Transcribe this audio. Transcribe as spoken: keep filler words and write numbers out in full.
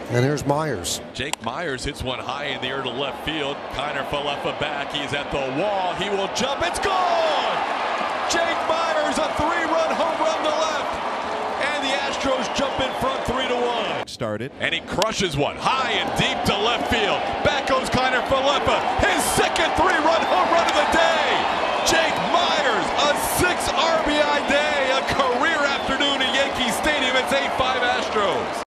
And here's Meyers. Jake Meyers hits one high in the air to left field. Kiner Falefa back. He's at the wall. He will jump. It's gone! Jake Meyers, a three-run home run to left. And the Astros jump in front three to one. Started. And he crushes one high and deep to left field. Back goes Kiner Falefa. His second three-run home run of the day.